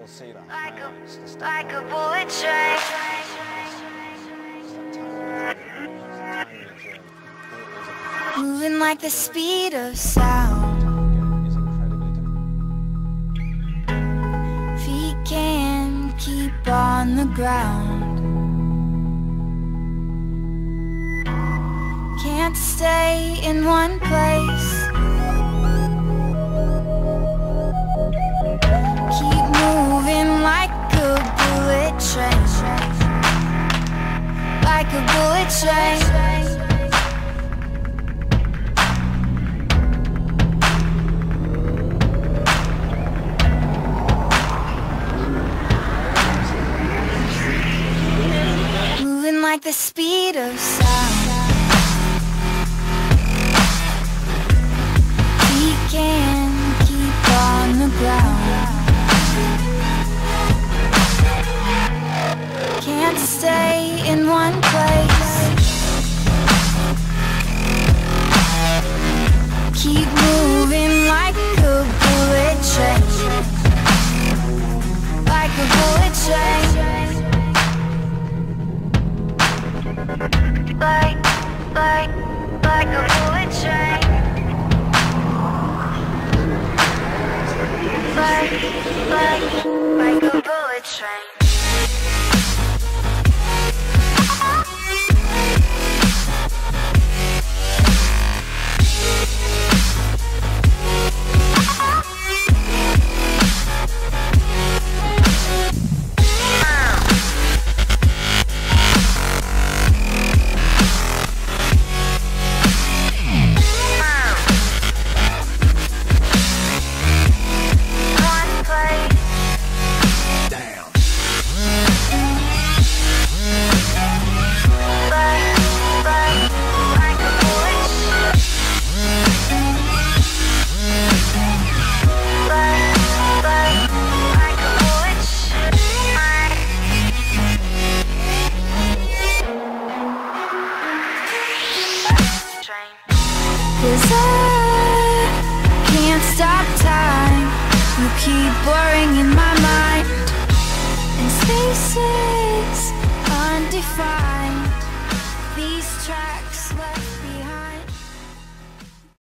still see that Like fire. It's the stuff like a that- bullet train. it's that time in the gym. Moving like the speed of sound. It's incredibly difficult. Feet can't keep on the ground. Can't stay in one place. Keep moving like a bullet train. Like a bullet train. Moving like the speed of sound. He can keep on the ground. Can't stay in one place. Keep moving like a bullet train. Like a bullet train. Like a bullet train. Like a bullet train. Cause I can't stop time. You keep blurring in my mind, and spaces undefined. These tracks left